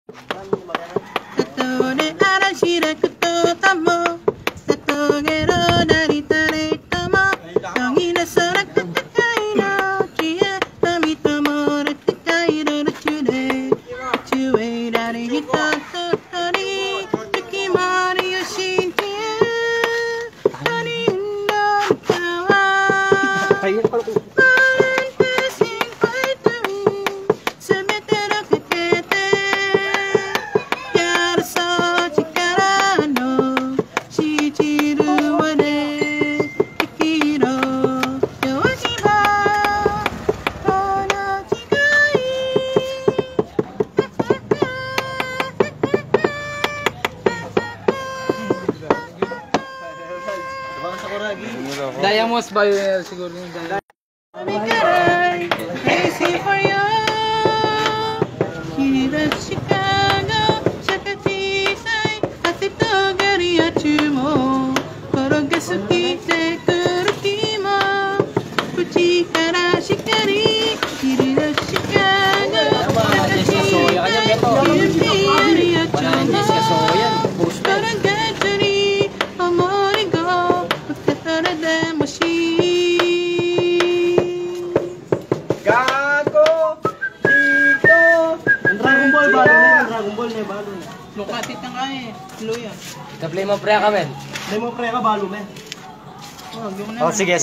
Dayamos ba yun siguro yung dayamos? Lukatit na nga eh. Luya. Play mo pre ka men. Play mo pre ka balo men. Oh sige.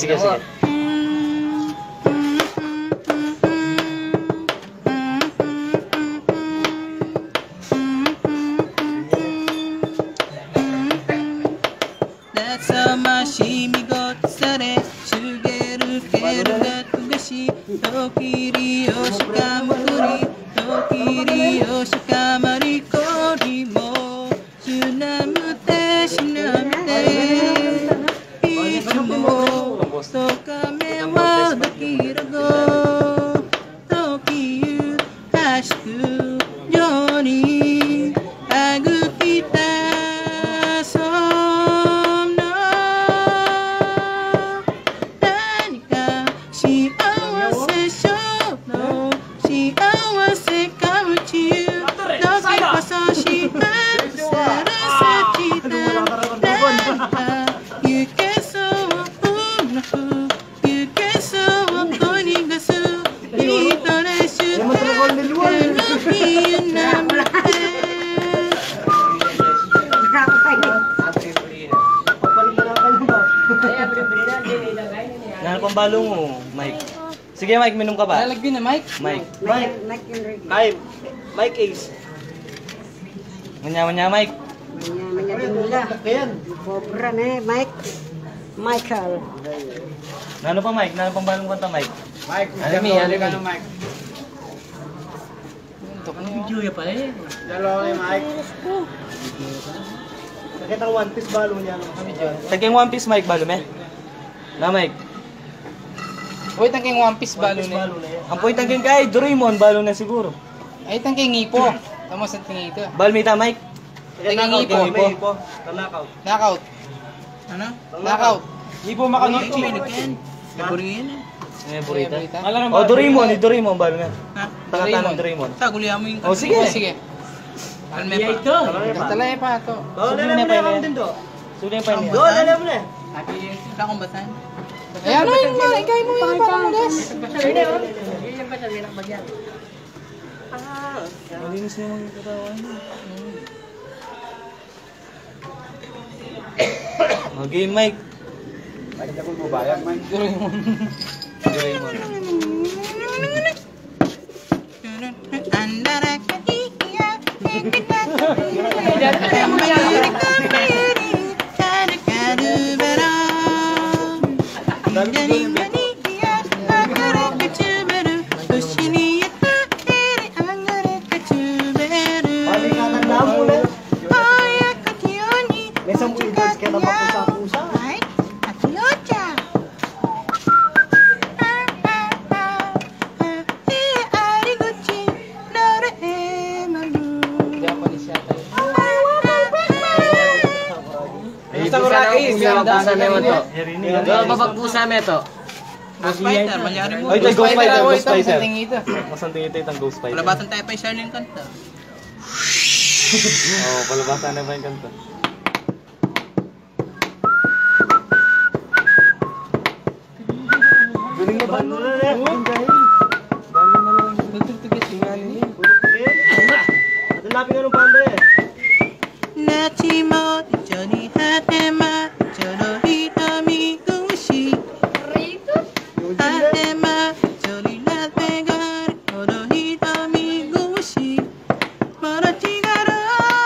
Balo mo, Mike. Sige, Mike, minum ka ba? Lalagyan na, Mike. Mike Ace. Manya, Mike. Manya din nila. Pobra na Mike. Michael. Nano pa, Mike? Nano pang balong kanta, Mike? Mike, Alimi. Mike. Ito ka na video ya pala eh. Dalawa kay Mike. Nakita ko one piece balo niya. Taging one piece, Mike, balo me. Na, Mike. Uy, tangking One Piece balo na. Ang point tangking kay Doraemon, balo na siguro. Ay, tangking Ipo. Tama sa tingin ito. Balmita, Mike. Tangking Ipo. Knockout. Ano? Knockout. Ipo makanot. Naburin yan eh. Burita. Oh, Doraemon, balo na. Ha? Tangan Doraemon. Tagulihan mo yung... Oh, sige. Sige. Alme pa. Ito. Talay pa ito. Dala mo din to. Sulit pa niya. Dala mo na. Wala akong basan. Ayan mo yung ikay mo yung parang mulas. Malinis na yung katawan niya. Game, Mike. Bakit ako bubayag, Mike? Doraemon. Babagpusa mo ito. Ghost Fighter, mangyari mo. Ay, ito Ghost Fighter. Masanting ito. Masanting ito itong Ghost Fighter. Malabatan tayo pa yung Slamdunk kanta. Oh, palabasan na ba yung kanta? Galing na balo na eh. Ang dahil. Nagtugtugis yung ano niya. At lapin nga ng panda eh. Nachimo, Johnny Hatema, Jono Hitami Gushi. Hatema, Johnny Latvegar, Jono Hitami Gushi. Maratigara,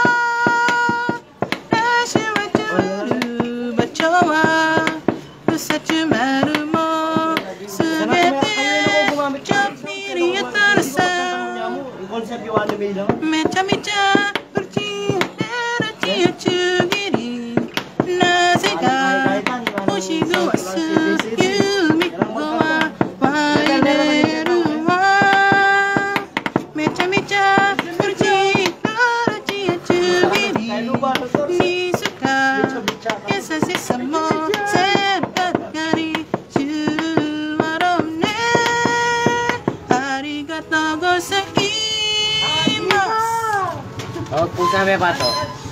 Nashiwachuru, Bachowa, Usachumaru mo, Sugete, Chapiri Atarasa, Yung concept yung anime lang. Mecha Mecha, Urchi, Chugiri, Nazega, Ushigo Wasu, Yumi Goa, Waineruwa, Mecha Mecha, Urchi, Chugiri, Nizuka, Esa Sesamo, Sepagari, Chumarone, Arigatou gozaimasu. Oh, pusa may pato.